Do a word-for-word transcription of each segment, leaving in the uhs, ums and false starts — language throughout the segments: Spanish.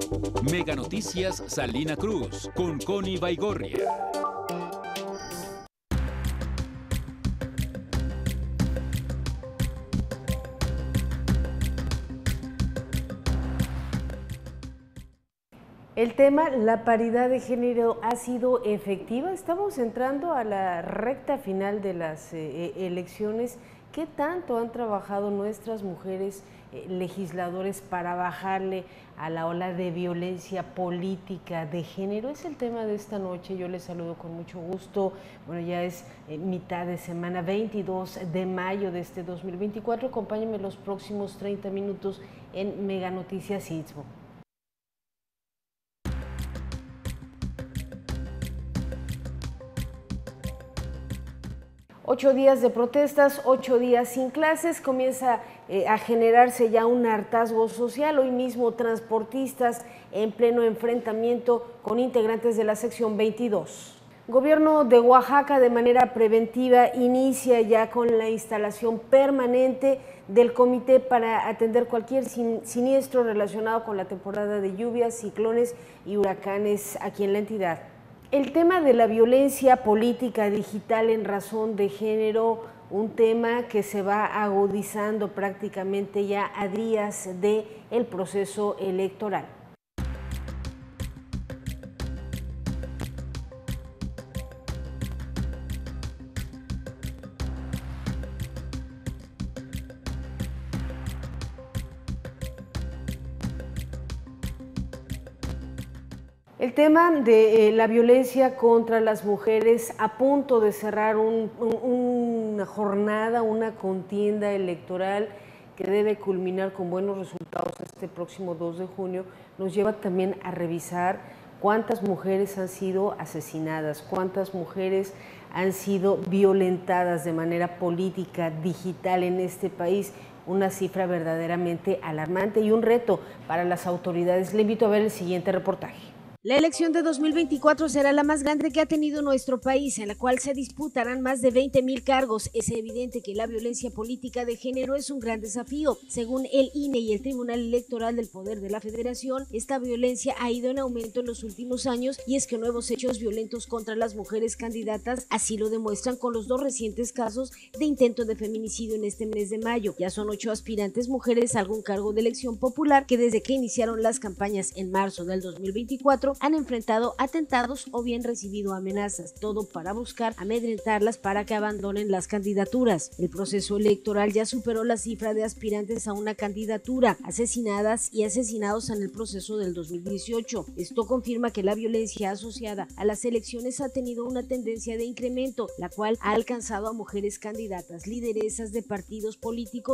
Mega Noticias Salina Cruz con Connie Baigorria. El tema, la paridad de género, ¿ha sido efectiva? Estamos entrando a la recta final de las eh, elecciones. ¿Qué tanto han trabajado nuestras mujeres eh, legisladores para bajarle a la ola de violencia política de género? Es el tema de esta noche. Yo les saludo con mucho gusto. Bueno, ya es eh, mitad de semana, veintidós de mayo de este dos mil veinticuatro. Acompáñenme los próximos treinta minutos en Mega Noticias Istmo. Ocho días de protestas, ocho días sin clases, comienza eh, a generarse ya un hartazgo social. Hoy mismo transportistas en pleno enfrentamiento con integrantes de la sección veintidós. Gobierno de Oaxaca de manera preventiva inicia ya con la instalación permanente del comité para atender cualquier sin, siniestro relacionado con la temporada de lluvias, ciclones y huracanes aquí en la entidad. El tema de la violencia política digital en razón de género, un tema que se va agudizando prácticamente ya a días del proceso electoral. El tema de eh, la violencia contra las mujeres, a punto de cerrar un, un, una jornada, una contienda electoral que debe culminar con buenos resultados este próximo dos de junio, nos lleva también a revisar cuántas mujeres han sido asesinadas, cuántas mujeres han sido violentadas de manera política, digital en este país. Una cifra verdaderamente alarmante y un reto para las autoridades. Le invito a ver el siguiente reportaje. La elección de dos mil veinticuatro será la más grande que ha tenido nuestro país, en la cual se disputarán más de veinte mil cargos. Es evidente que la violencia política de género es un gran desafío. Según el I N E y el Tribunal Electoral del Poder de la Federación, esta violencia ha ido en aumento en los últimos años y es que nuevos hechos violentos contra las mujeres candidatas así lo demuestran con los dos recientes casos de intento de feminicidio en este mes de mayo. Ya son ocho aspirantes mujeres a algún cargo de elección popular que desde que iniciaron las campañas en marzo del dos mil veinticuatro han enfrentado atentados o bien recibido amenazas, todo para buscar amedrentarlas para que abandonen las candidaturas. El proceso electoral ya superó la cifra de aspirantes a una candidatura, asesinadas y asesinados en el proceso del dos mil dieciocho. Esto confirma que la violencia asociada a las elecciones ha tenido una tendencia de incremento, la cual ha alcanzado a mujeres candidatas, lideresas de partidos políticos,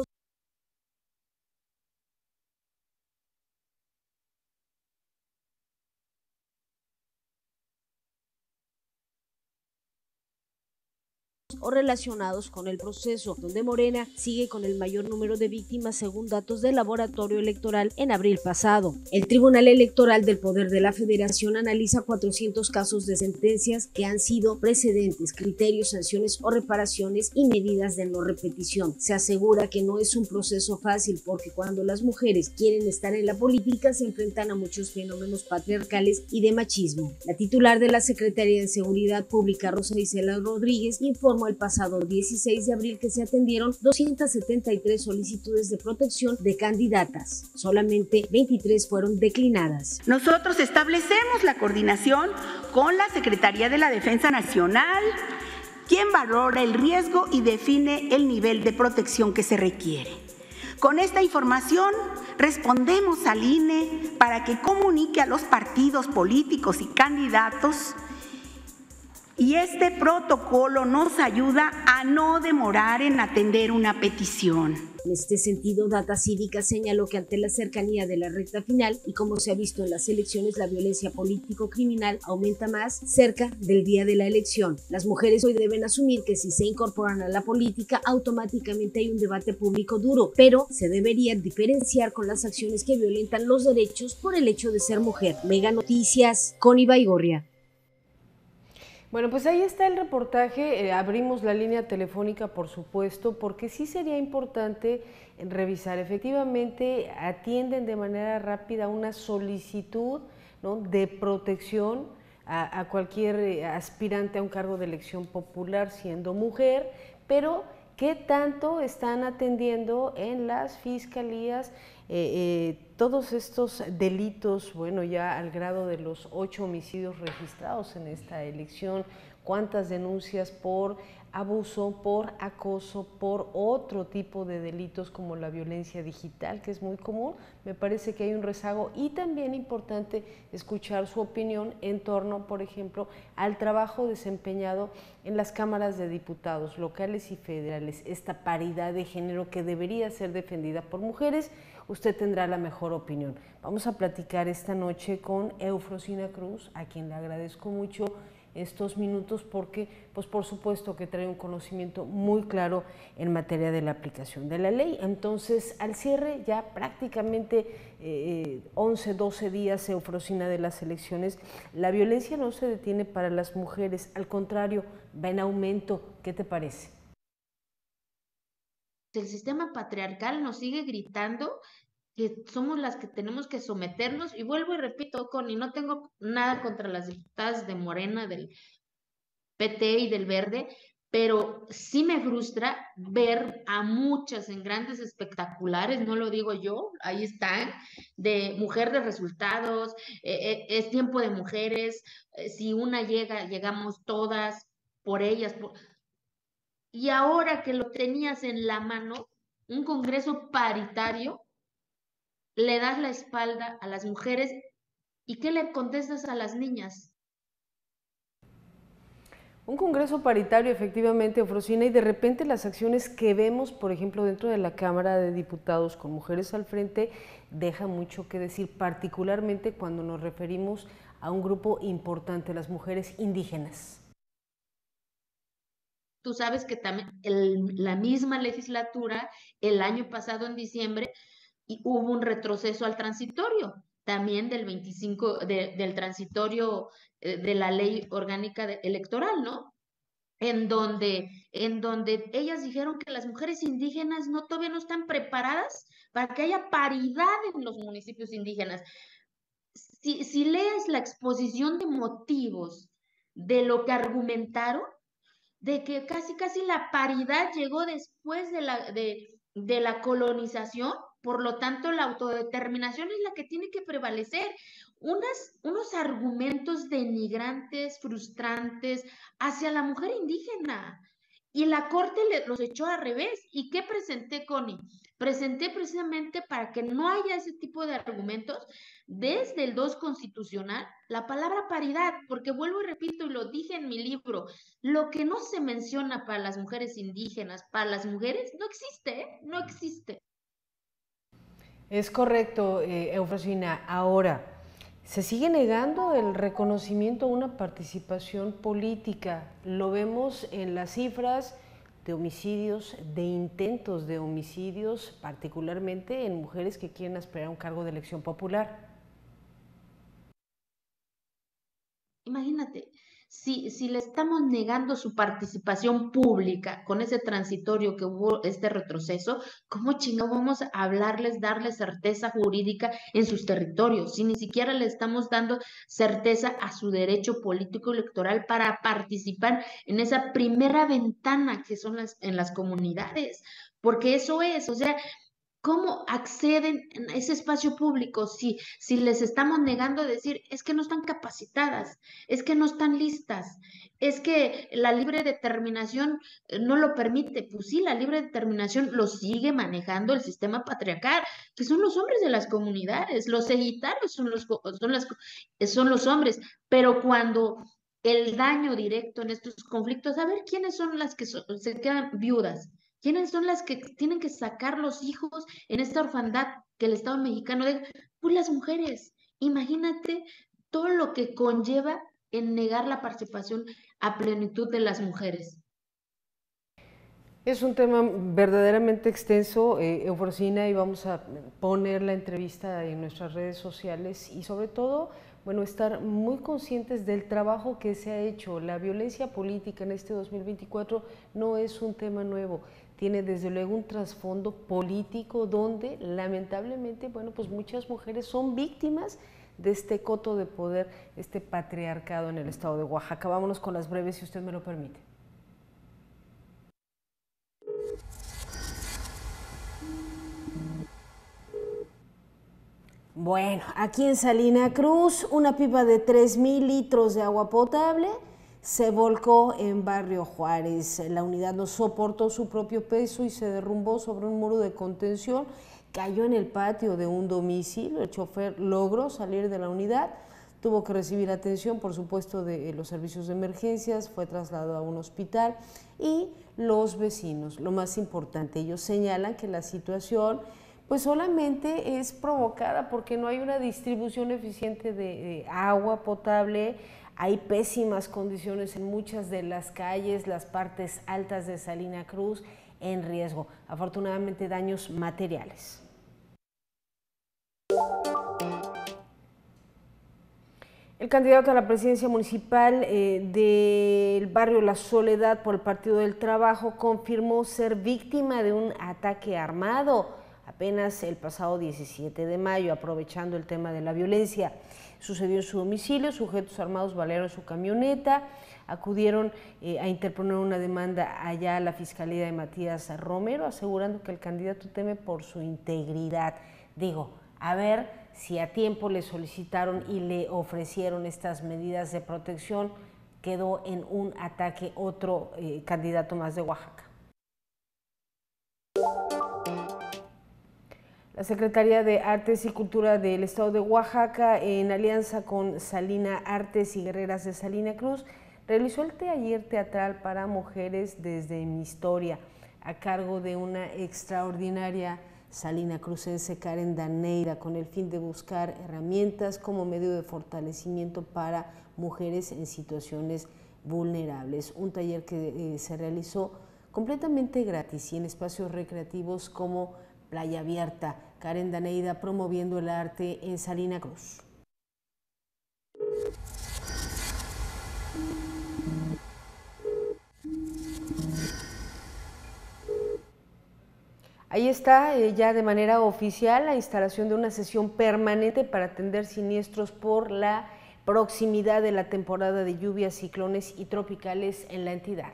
o relacionados con el proceso, donde Morena sigue con el mayor número de víctimas según datos del laboratorio electoral en abril pasado. El Tribunal Electoral del Poder de la Federación analiza cuatrocientos casos de sentencias que han sido precedentes, criterios, sanciones o reparaciones y medidas de no repetición. Se asegura que no es un proceso fácil porque cuando las mujeres quieren estar en la política se enfrentan a muchos fenómenos patriarcales y de machismo. La titular de la Secretaría de Seguridad Pública, Rosa Isela Rodríguez, informó el pasado dieciséis de abril que se atendieron doscientas setenta y tres solicitudes de protección de candidatas. Solamente veintitrés fueron declinadas. Nosotros establecemos la coordinación con la Secretaría de la Defensa Nacional, quien valora el riesgo y define el nivel de protección que se requiere. Con esta información respondemos al I N E para que comunique a los partidos políticos y candidatos. Y este protocolo nos ayuda a no demorar en atender una petición. En este sentido, Data Cívica señaló que ante la cercanía de la recta final y como se ha visto en las elecciones, la violencia político-criminal aumenta más cerca del día de la elección. Las mujeres hoy deben asumir que si se incorporan a la política, automáticamente hay un debate público duro, pero se debería diferenciar con las acciones que violentan los derechos por el hecho de ser mujer. Mega Noticias, Connie Baigorria. Bueno, pues ahí está el reportaje, eh, abrimos la línea telefónica, por supuesto, porque sí sería importante revisar, efectivamente atienden de manera rápida una solicitud, ¿no?, de protección a, a cualquier aspirante a un cargo de elección popular siendo mujer, pero ¿qué tanto están atendiendo en las fiscalías eh, eh, todos estos delitos, bueno, ya al grado de los ocho homicidios registrados en esta elección? ¿Cuántas denuncias por abuso, por acoso, por otro tipo de delitos como la violencia digital, que es muy común? Me parece que hay un rezago, y también importante escuchar su opinión en torno, por ejemplo, al trabajo desempeñado en las cámaras de diputados locales y federales, esta paridad de género que debería ser defendida por mujeres. Usted tendrá la mejor opinión. Vamos a platicar esta noche con Eufrosina Cruz, a quien le agradezco mucho estos minutos porque, pues por supuesto que trae un conocimiento muy claro en materia de la aplicación de la ley. Entonces, al cierre, ya prácticamente eh, once, doce días, Eufrosina, de las elecciones, la violencia no se detiene para las mujeres, al contrario, va en aumento. ¿Qué te parece? El sistema patriarcal nos sigue gritando que somos las que tenemos que someternos, y vuelvo y repito, Connie, no tengo nada contra las diputadas de Morena, del P T y del Verde, pero sí me frustra ver a muchas en grandes espectaculares, no lo digo yo, ahí están, de mujer de resultados, eh, eh, es tiempo de mujeres, eh, si una llega, llegamos todas por ellas, por... y ahora que lo tenías en la mano, un congreso paritario, le das la espalda a las mujeres, ¿y qué le contestas a las niñas? Un congreso paritario, efectivamente, Eufrosina, y de repente las acciones que vemos, por ejemplo, dentro de la Cámara de Diputados con mujeres al frente, deja mucho que decir, particularmente cuando nos referimos a un grupo importante, las mujeres indígenas. Tú sabes que también el, la misma legislatura, el año pasado en diciembre, y hubo un retroceso al transitorio, también del veinticinco, de, del transitorio eh, de la ley orgánica de, electoral, ¿no? En donde, en donde ellas dijeron que las mujeres indígenas no, todavía no están preparadas para que haya paridad en los municipios indígenas. Si, si lees la exposición de motivos de lo que argumentaron, de que casi casi la paridad llegó después de la, de, de la colonización, por lo tanto la autodeterminación es la que tiene que prevalecer. Unas, unos argumentos denigrantes, frustrantes hacia la mujer indígena. Y la corte le, los echó al revés. ¿Y qué presenté, Connie? Presenté precisamente para que no haya ese tipo de argumentos desde el dos constitucional, la palabra paridad, porque vuelvo y repito, y lo dije en mi libro, lo que no se menciona para las mujeres indígenas, para las mujeres, no existe, ¿eh? No existe. Es correcto, eh, Eufrosina. Ahora, se sigue negando el reconocimiento a una participación política. Lo vemos en las cifras de homicidios, de intentos de homicidios, particularmente en mujeres que quieren aspirar a un cargo de elección popular. Imagínate, si, si le estamos negando su participación pública con ese transitorio que hubo, este retroceso, ¿cómo chingado vamos a hablarles, darles certeza jurídica en sus territorios? Si ni siquiera le estamos dando certeza a su derecho político electoral para participar en esa primera ventana que son las, en las comunidades, porque eso es, o sea, ¿cómo acceden a ese espacio público si, si les estamos negando a decir, es que no están capacitadas, es que no están listas, es que la libre determinación no lo permite? Pues sí, la libre determinación lo sigue manejando el sistema patriarcal, que son los hombres de las comunidades, los ejidatarios son los, son, las, son los hombres, pero cuando el daño directo en estos conflictos, a ver quiénes son las que so, se quedan viudas. ¿Quiénes son las que tienen que sacar los hijos en esta orfandad que el Estado mexicano deja? Pues las mujeres. Imagínate todo lo que conlleva en negar la participación a plenitud de las mujeres. Es un tema verdaderamente extenso, eh, Eufrosina, y vamos a poner la entrevista en nuestras redes sociales y sobre todo, bueno, estar muy conscientes del trabajo que se ha hecho. La violencia política en este dos mil veinticuatro no es un tema nuevo, tiene desde luego un trasfondo político donde lamentablemente, bueno, pues muchas mujeres son víctimas de este coto de poder, este patriarcado en el estado de Oaxaca. Vámonos con las breves, si usted me lo permite. Bueno, aquí en Salina Cruz, una pipa de tres mil litros de agua potable se volcó en Barrio Juárez. La unidad no soportó su propio peso y se derrumbó sobre un muro de contención, cayó en el patio de un domicilio. El chofer logró salir de la unidad, tuvo que recibir atención, por supuesto, de los servicios de emergencias, fue trasladado a un hospital y los vecinos, lo más importante, ellos señalan que la situación pues solamente es provocada porque no hay una distribución eficiente de, de agua potable, hay pésimas condiciones en muchas de las calles, las partes altas de Salina Cruz en riesgo, afortunadamente daños materiales. El candidato a la presidencia municipal eh, del barrio La Soledad por el Partido del Trabajo confirmó ser víctima de un ataque armado apenas el pasado diecisiete de mayo, aprovechando el tema de la violencia. Sucedió en su domicilio, sujetos armados balearon su camioneta, acudieron eh, a interponer una demanda allá a la Fiscalía de Matías Romero, asegurando que el candidato teme por su integridad. Digo, a ver si a tiempo le solicitaron y le ofrecieron estas medidas de protección, quedó en un ataque otro eh, candidato más de Oaxaca. La Secretaría de Artes y Cultura del Estado de Oaxaca, en alianza con Salina Artes y Guerreras de Salina Cruz, realizó el taller teatral para mujeres desde mi historia, a cargo de una extraordinaria salinacrucense, Karen Daneira, con el fin de buscar herramientas como medio de fortalecimiento para mujeres en situaciones vulnerables. Un taller que eh, se realizó completamente gratis y en espacios recreativos como Playa Abierta. Karen Daneida promoviendo el arte en Salina Cruz. Ahí está eh, ya de manera oficial la instalación de una sesión permanente para atender siniestros por la proximidad de la temporada de lluvias, ciclones y tropicales en la entidad.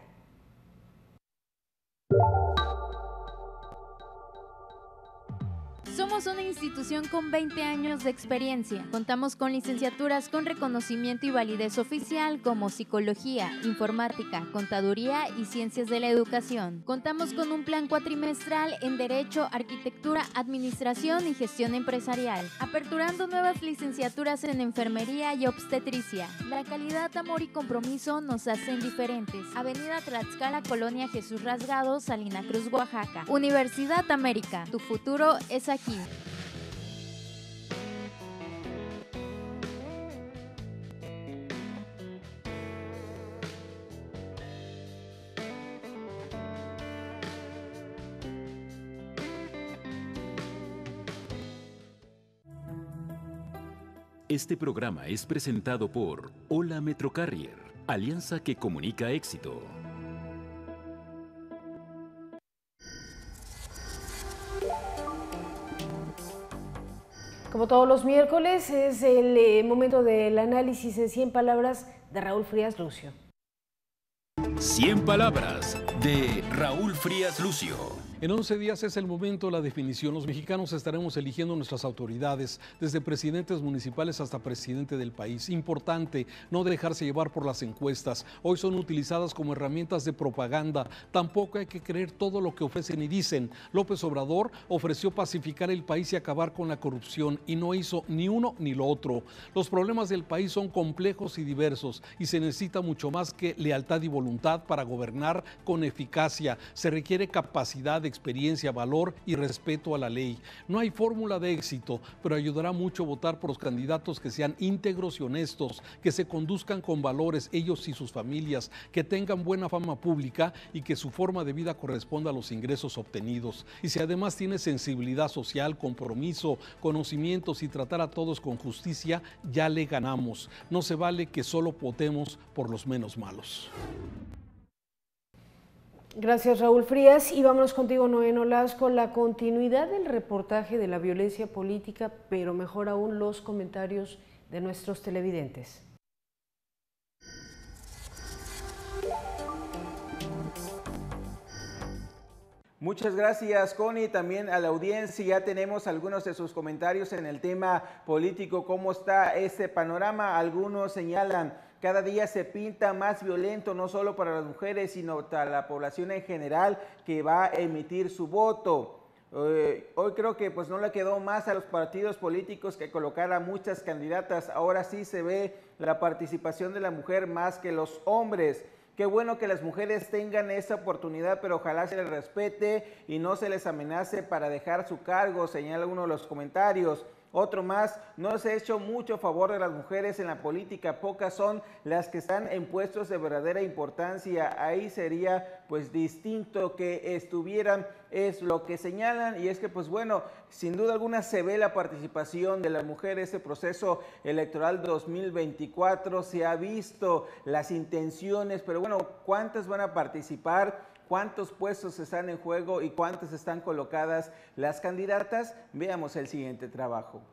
Somos una institución con veinte años de experiencia. Contamos con licenciaturas con reconocimiento y validez oficial como Psicología, Informática, Contaduría y Ciencias de la Educación. Contamos con un plan cuatrimestral en Derecho, Arquitectura, Administración y Gestión Empresarial, aperturando nuevas licenciaturas en Enfermería y Obstetricia. La calidad, amor y compromiso nos hacen diferentes. Avenida Tlaxcala, Colonia Jesús Rasgado, Salina Cruz, Oaxaca. Universidad América, tu futuro es aquí. Este programa es presentado por Hola Metrocarrier, alianza que comunica éxito. Como todos los miércoles, es el eh, momento del análisis en cien palabras de Raúl Frías Lucio. cien palabras de Raúl Frías Lucio. En once días es el momento de la definición. Los mexicanos estaremos eligiendo nuestras autoridades, desde presidentes municipales hasta presidente del país. Importante no dejarse llevar por las encuestas. Hoy son utilizadas como herramientas de propaganda. Tampoco hay que creer todo lo que ofrecen y dicen. López Obrador ofreció pacificar el país y acabar con la corrupción y no hizo ni uno ni lo otro. Los problemas del país son complejos y diversos y se necesita mucho más que lealtad y voluntad para gobernar con eficacia. Se requiere capacidad, experiencia, valor y respeto a la ley. No hay fórmula de éxito, pero ayudará mucho votar por los candidatos que sean íntegros y honestos, que se conduzcan con valores ellos y sus familias, que tengan buena fama pública y que su forma de vida corresponda a los ingresos obtenidos. Y si además tiene sensibilidad social, compromiso, conocimientos y tratar a todos con justicia, ya le ganamos. No se vale que solo votemos por los menos malos. Gracias, Raúl Frías. Y vámonos contigo, Noé Nolasco, la continuidad del reportaje de la violencia política, pero mejor aún los comentarios de nuestros televidentes. Muchas gracias, Connie, también a la audiencia. Ya tenemos algunos de sus comentarios en el tema político. ¿Cómo está este panorama? Algunos señalan: cada día se pinta más violento, no solo para las mujeres, sino para la población en general que va a emitir su voto. Eh, hoy creo que pues no le quedó más a los partidos políticos que colocar a muchas candidatas. Ahora sí se ve la participación de la mujer más que los hombres. Qué bueno que las mujeres tengan esa oportunidad, pero ojalá se les respete y no se les amenace para dejar su cargo, señala uno de los comentarios. Otro más: no se ha hecho mucho favor de las mujeres en la política, pocas son las que están en puestos de verdadera importancia. Ahí sería pues distinto que estuvieran, es lo que señalan. Y es que pues bueno, sin duda alguna se ve la participación de la mujer en este proceso electoral dos mil veinticuatro, se ha visto las intenciones, pero bueno, ¿cuántas van a participar? ¿Cuántos puestos están en juego y cuántas están colocadas las candidatas? Veamos el siguiente trabajo.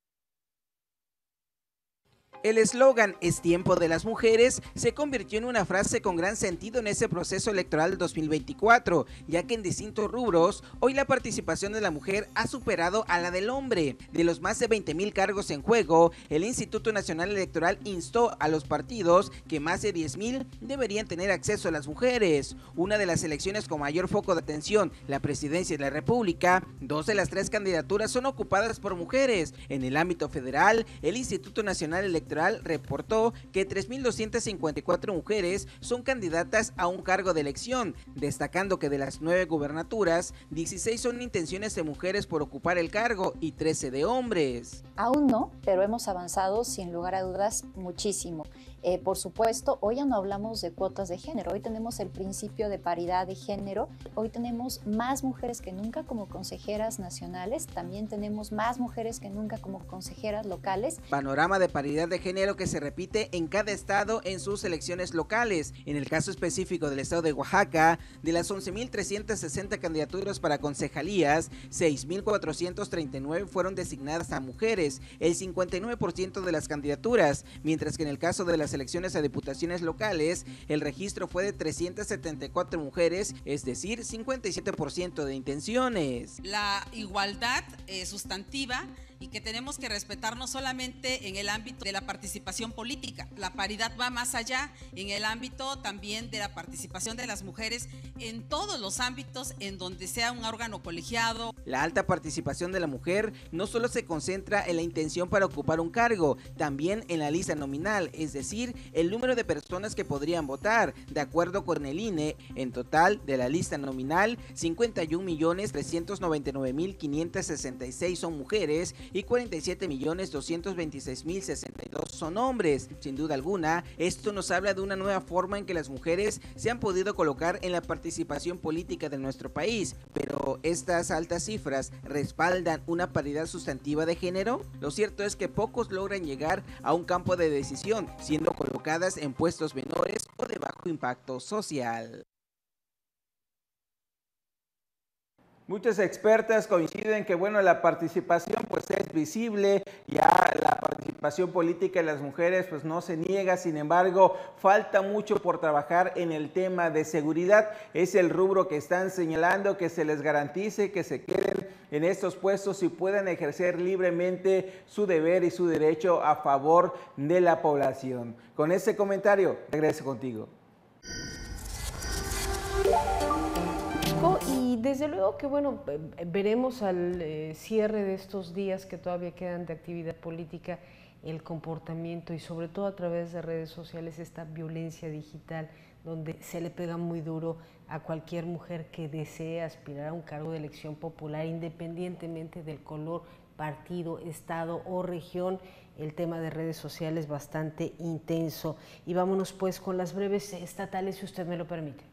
El eslogan "Es tiempo de las mujeres" se convirtió en una frase con gran sentido en ese proceso electoral dos mil veinticuatro, ya que en distintos rubros hoy la participación de la mujer ha superado a la del hombre. De los más de veinte mil cargos en juego, el Instituto Nacional Electoral instó a los partidos que más de diez mil deberían tener acceso a las mujeres. Una de las elecciones con mayor foco de atención, la presidencia de la República, dos de las tres candidaturas son ocupadas por mujeres. En el ámbito federal, el Instituto Nacional Electoral reportó que tres mil doscientas cincuenta y cuatro mujeres son candidatas a un cargo de elección, destacando que de las nueve gubernaturas, dieciséis son intenciones de mujeres por ocupar el cargo y trece de hombres. Aún no, pero hemos avanzado sin lugar a dudas muchísimo. Eh, por supuesto, hoy ya no hablamos de cuotas de género, hoy tenemos el principio de paridad de género, hoy tenemos más mujeres que nunca como consejeras nacionales, también tenemos más mujeres que nunca como consejeras locales. Panorama de paridad de género que se repite en cada estado en sus elecciones locales. En el caso específico del estado de Oaxaca, de las once mil trescientas sesenta candidaturas para concejalías, seis mil cuatrocientas treinta y nueve fueron designadas a mujeres, el cincuenta y nueve por ciento de las candidaturas, mientras que en el caso de las elecciones a diputaciones locales, el registro fue de trescientas setenta y cuatro mujeres, es decir, cincuenta y siete por ciento de intenciones. La igualdad eh, sustantiva y que tenemos que respetar no solamente en el ámbito de la participación política, la paridad va más allá en el ámbito también de la participación de las mujeres en todos los ámbitos en donde sea un órgano colegiado. La alta participación de la mujer no solo se concentra en la intención para ocupar un cargo, también en la lista nominal, es decir, el número de personas que podrían votar. De acuerdo con el I N E, en total de la lista nominal, cincuenta y un millones trescientos noventa y nueve mil quinientas sesenta y seis son mujeres y cuarenta y siete millones doscientos veintiséis mil sesenta y dos son hombres. Sin duda alguna, esto nos habla de una nueva forma en que las mujeres se han podido colocar en la participación política de nuestro país. Pero ¿estas altas cifras respaldan una paridad sustantiva de género? Lo cierto es que pocos logran llegar a un campo de decisión, siendo colocadas en puestos menores o de bajo impacto social. Muchas expertas coinciden que bueno, la participación pues es visible, ya la participación política de las mujeres pues no se niega, sin embargo falta mucho por trabajar en el tema de seguridad. Es el rubro que están señalando, que se les garantice que se queden en estos puestos y puedan ejercer libremente su deber y su derecho a favor de la población. Con ese comentario, regreso contigo. Y desde luego que bueno, veremos al eh, cierre de estos días que todavía quedan de actividad política el comportamiento y sobre todo a través de redes sociales esta violencia digital donde se le pega muy duro a cualquier mujer que desee aspirar a un cargo de elección popular, independientemente del color, partido, estado o región. El tema de redes sociales es bastante intenso. Y vámonos pues con las breves estatales, si usted me lo permite.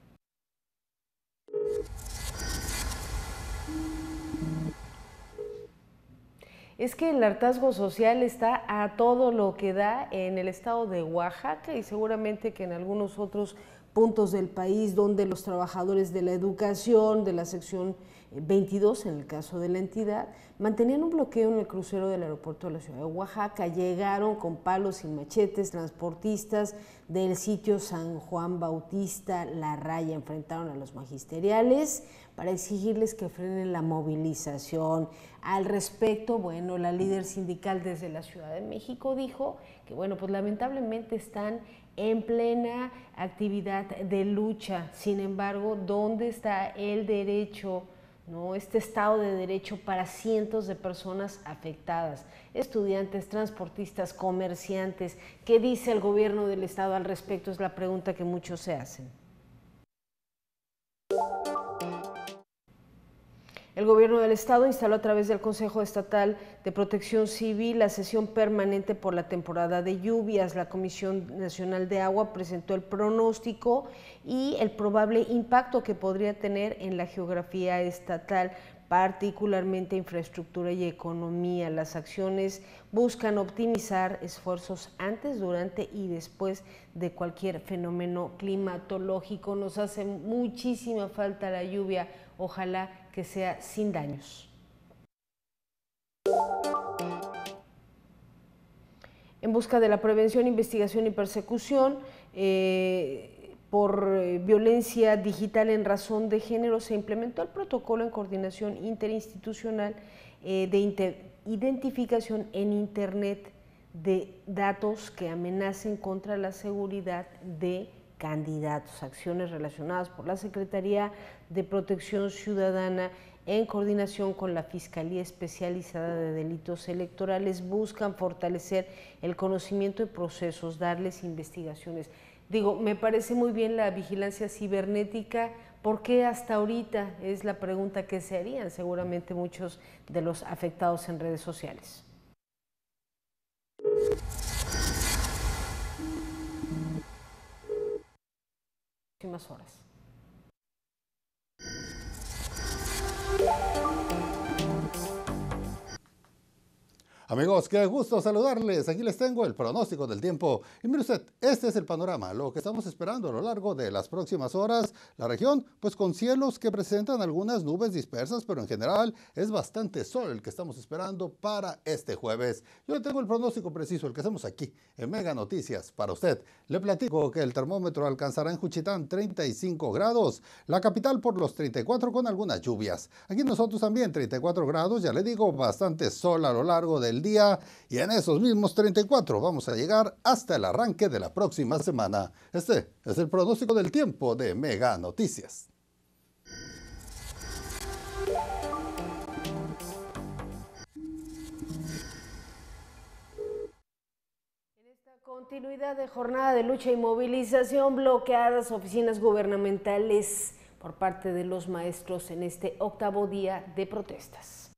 Es que el hartazgo social está a todo lo que da en el estado de Oaxaca y seguramente que en algunos otros puntos del país donde los trabajadores de la educación, de la sección veintidós, en el caso de la entidad, mantenían un bloqueo en el crucero del aeropuerto de la ciudad de Oaxaca. Llegaron con palos y machetes transportistas del sitio San Juan Bautista La Raya, enfrentaron a los magisteriales para exigirles que frenen la movilización. Al respecto, bueno, la líder sindical desde la Ciudad de México dijo que, bueno, pues lamentablemente están en plena actividad de lucha. Sin embargo, ¿dónde está el derecho, no, este Estado de Derecho para cientos de personas afectadas? Estudiantes, transportistas, comerciantes. ¿Qué dice el gobierno del Estado al respecto? Es la pregunta que muchos se hacen. El gobierno del estado instaló a través del Consejo Estatal de Protección Civil la sesión permanente por la temporada de lluvias. La Comisión Nacional de Agua presentó el pronóstico y el probable impacto que podría tener en la geografía estatal, particularmente infraestructura y economía. Las acciones buscan optimizar esfuerzos antes, durante y después de cualquier fenómeno climatológico. Nos hace muchísima falta la lluvia, ojalá que sea sin daños. En busca de la prevención, investigación y persecución eh, por eh, violencia digital en razón de género, se implementó el protocolo en coordinación interinstitucional eh, de inter identificación en Internet de datos que amenacen contra la seguridad de candidatos, acciones relacionadas por la Secretaría de Protección Ciudadana en coordinación con la Fiscalía Especializada de Delitos Electorales buscan fortalecer el conocimiento de procesos, darles investigaciones. Digo, me parece muy bien la vigilancia cibernética. ¿Por qué hasta ahorita? Es la pregunta que se harían seguramente muchos de los afectados en redes sociales. Próximas horas. Amigos, qué gusto saludarles. Aquí les tengo el pronóstico del tiempo. Y mire usted, este es el panorama, lo que estamos esperando a lo largo de las próximas horas. La región, pues con cielos que presentan algunas nubes dispersas, pero en general es bastante sol el que estamos esperando para este jueves. Yo le tengo el pronóstico preciso, el que hacemos aquí en Mega Noticias para usted. Le platico que el termómetro alcanzará en Juchitán treinta y cinco grados, la capital por los treinta y cuatro con algunas lluvias. Aquí nosotros también treinta y cuatro grados, ya le digo, bastante sol a lo largo del día, y en esos mismos treinta y cuatro vamos a llegar hasta el arranque de la próxima semana. Este es el pronóstico del tiempo de Mega Noticias. En esta continuidad de jornada de lucha y movilización, bloqueadas oficinas gubernamentales por parte de los maestros en este octavo día de protestas.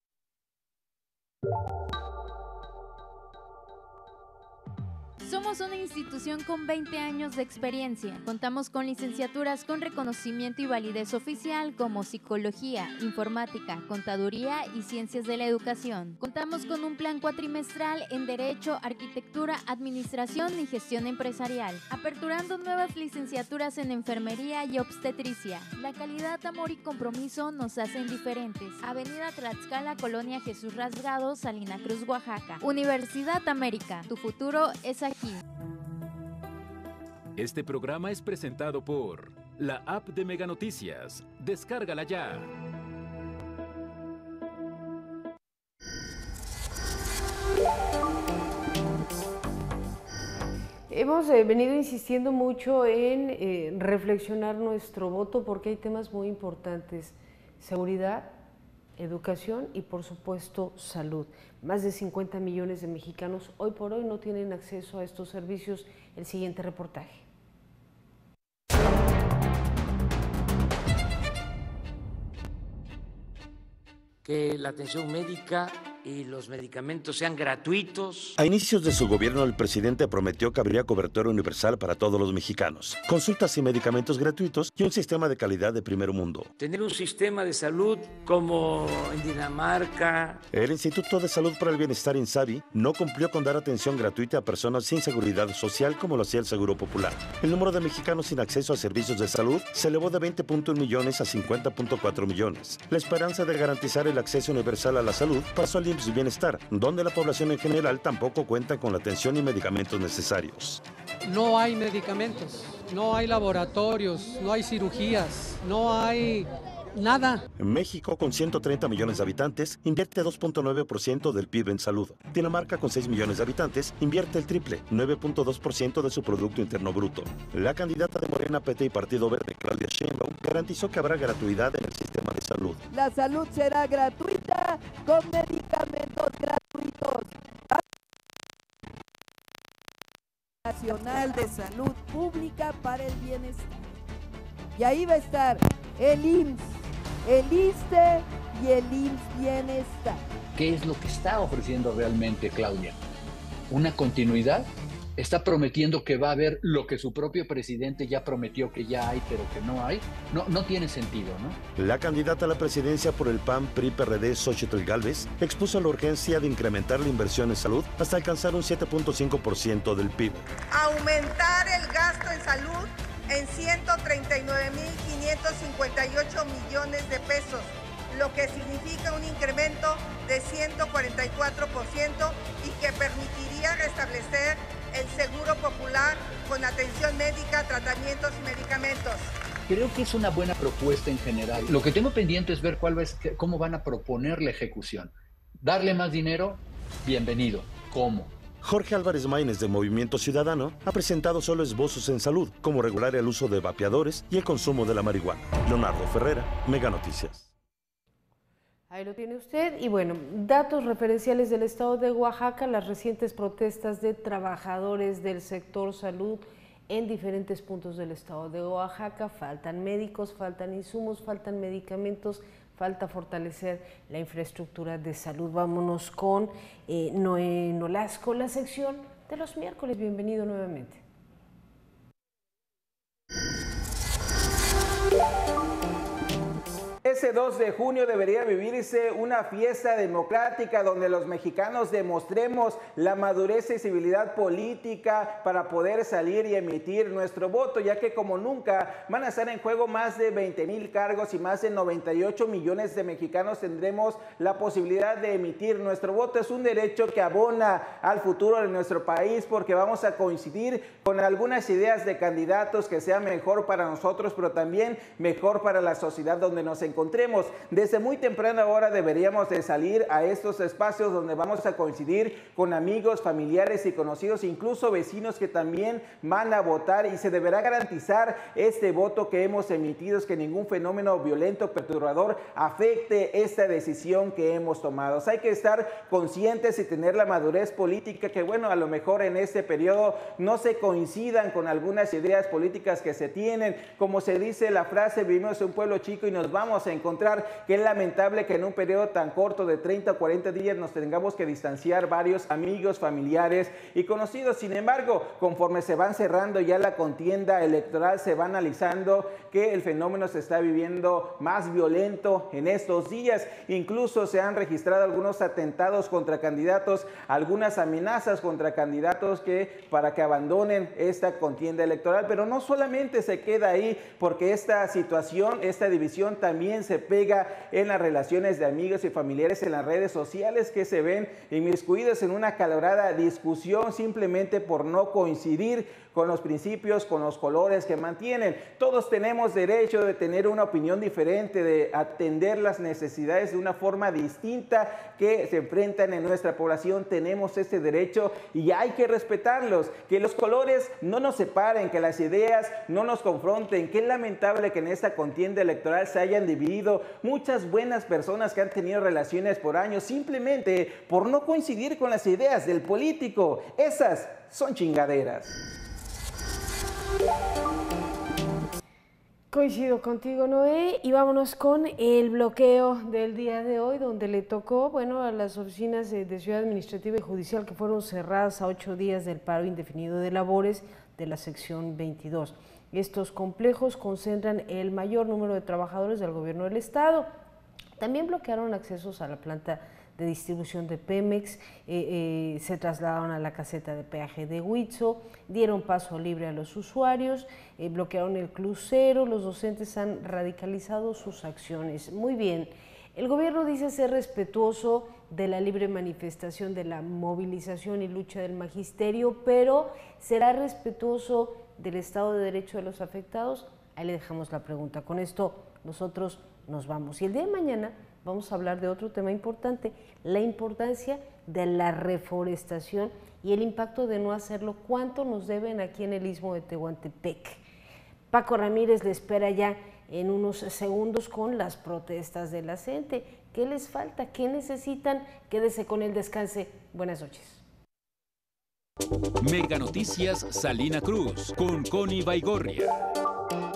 Somos una institución con veinte años de experiencia. Contamos con licenciaturas con reconocimiento y validez oficial como Psicología, Informática, Contaduría y Ciencias de la Educación. Contamos con un plan cuatrimestral en Derecho, Arquitectura, Administración y Gestión Empresarial, aperturando nuevas licenciaturas en Enfermería y Obstetricia. La calidad, amor y compromiso nos hacen diferentes. Avenida Tlaxcala, Colonia Jesús Rasgado, Salina Cruz, Oaxaca. Universidad América, tu futuro es aquí. Este programa es presentado por la app de Mega Noticias. Descárgala ya. Hemos eh, venido insistiendo mucho en eh, reflexionar nuestro voto porque hay temas muy importantes: seguridad, educación y por supuesto salud. Más de cincuenta millones de mexicanos hoy por hoy no tienen acceso a estos servicios. El siguiente reportaje. que la atención médica y los medicamentos sean gratuitos. A inicios de su gobierno, el presidente prometió que habría cobertura universal para todos los mexicanos, consultas y medicamentos gratuitos y un sistema de calidad de primer mundo. Tener un sistema de salud como en Dinamarca. El Instituto de Salud para el Bienestar, INSABI, no cumplió con dar atención gratuita a personas sin seguridad social como lo hacía el Seguro Popular. El número de mexicanos sin acceso a servicios de salud se elevó de veinte punto uno millones a cincuenta punto cuatro millones. La esperanza de garantizar el acceso universal a la salud pasó al I M S S Bienestar, donde la población en general tampoco cuenta con la atención y medicamentos necesarios. No hay medicamentos, no hay laboratorios, no hay cirugías, no hay nada. México, con ciento treinta millones de habitantes, invierte dos punto nueve por ciento del P I B en salud. Dinamarca, con seis millones de habitantes, invierte el triple, nueve punto dos por ciento de su Producto Interno Bruto. La candidata de Morena, P T y Partido Verde, Claudia Sheinbaum, garantizó que habrá gratuidad en el sistema de salud. La salud será gratuita con medicamentos gratuitos. Nacional de Salud Pública para el Bienestar. Y ahí va a estar el I M S S, el ISSSTE y el I M S S Bienestar. ¿Qué es lo que está ofreciendo realmente Claudia? ¿Una continuidad? ¿Está prometiendo que va a haber lo que su propio presidente ya prometió que ya hay, pero que no hay? No, no tiene sentido, ¿no? La candidata a la presidencia por el P A N, P R I, P R D, Xóchitl Gálvez, expuso la urgencia de incrementar la inversión en salud hasta alcanzar un siete punto cinco por ciento del P I B. Aumentar el gasto en salud en ciento treinta y nueve mil quinientos cincuenta y ocho millones de pesos, lo que significa un incremento de ciento cuarenta y cuatro por ciento y que permitiría restablecer el seguro popular con atención médica, tratamientos y medicamentos. Creo que es una buena propuesta en general. Lo que tengo pendiente es ver cuál va a, cómo van a proponer la ejecución. ¿Darle más dinero? Bienvenido. ¿Cómo? Jorge Álvarez Maínez, de Movimiento Ciudadano, ha presentado solo esbozos en salud, como regular el uso de vapeadores y el consumo de la marihuana. Leonardo Ferrera, Mega Noticias. Ahí lo tiene usted. Y bueno, datos referenciales del estado de Oaxaca, las recientes protestas de trabajadores del sector salud en diferentes puntos del estado de Oaxaca. Faltan médicos, faltan insumos, faltan medicamentos, falta fortalecer la infraestructura de salud. Vámonos con eh, Noé Nolasco, la sección de los miércoles. Bienvenido nuevamente. Ese dos de junio debería vivirse una fiesta democrática donde los mexicanos demostremos la madurez y civilidad política para poder salir y emitir nuestro voto, ya que como nunca van a estar en juego más de veinte mil cargos y más de noventa y ocho millones de mexicanos tendremos la posibilidad de emitir nuestro voto. Es un derecho que abona al futuro de nuestro país porque vamos a coincidir con algunas ideas de candidatos que sean mejor para nosotros, pero también mejor para la sociedad donde nos encontramos. encontremos. Desde muy temprana hora deberíamos de salir a estos espacios donde vamos a coincidir con amigos, familiares y conocidos, incluso vecinos que también van a votar, y se deberá garantizar este voto que hemos emitido, es que ningún fenómeno violento, perturbador afecte esta decisión que hemos tomado. O sea, hay que estar conscientes y tener la madurez política que, bueno, a lo mejor en este periodo no se coincidan con algunas ideas políticas que se tienen. Como se dice la frase, vivimos en un pueblo chico y nos vamos a encontrar. Que es lamentable que en un periodo tan corto de treinta o cuarenta días nos tengamos que distanciar varios amigos, familiares y conocidos. Sin embargo, conforme se van cerrando ya la contienda electoral, se va analizando que el fenómeno se está viviendo más violento en estos días. Incluso se han registrado algunos atentados contra candidatos, algunas amenazas contra candidatos que para que abandonen esta contienda electoral. Pero no solamente se queda ahí, porque esta situación, esta división también se pega en las relaciones de amigos y familiares, en las redes sociales, que se ven inmiscuidos en una acalorada discusión simplemente por no coincidir con los principios, con los colores que mantienen. Todos tenemos derecho de tener una opinión diferente, de atender las necesidades de una forma distinta que se enfrentan en nuestra población. Tenemos ese derecho y hay que respetarlos. Que los colores no nos separen, que las ideas no nos confronten. Qué lamentable que en esta contienda electoral se hayan dividido muchas buenas personas que han tenido relaciones por años simplemente por no coincidir con las ideas del político. Esas son chingaderas. Coincido contigo, Noé, y vámonos con el bloqueo del día de hoy, donde le tocó, bueno, a las oficinas de, de Ciudad Administrativa y Judicial que fueron cerradas a ocho días del paro indefinido de labores de la sección veintidós. Estos complejos concentran el mayor número de trabajadores del gobierno del estado. También bloquearon accesos a la planta de distribución de Pemex, eh, eh, se trasladaron a la caseta de peaje de Huitzo, dieron paso libre a los usuarios, eh, bloquearon el crucero, los docentes han radicalizado sus acciones. Muy bien, el gobierno dice ser respetuoso de la libre manifestación, de la movilización y lucha del magisterio, pero ¿será respetuoso del Estado de Derecho de los afectados? Ahí le dejamos la pregunta. Con esto nosotros nos vamos. Y el día de mañana vamos a hablar de otro tema importante, la importancia de la reforestación y el impacto de no hacerlo, cuánto nos deben aquí en el Istmo de Tehuantepec. Paco Ramírez le espera ya en unos segundos con las protestas de la gente. ¿Qué les falta? ¿Qué necesitan? Quédese con el descanse. Buenas noches. Mega Noticias Salina Cruz con Connie Baigorria.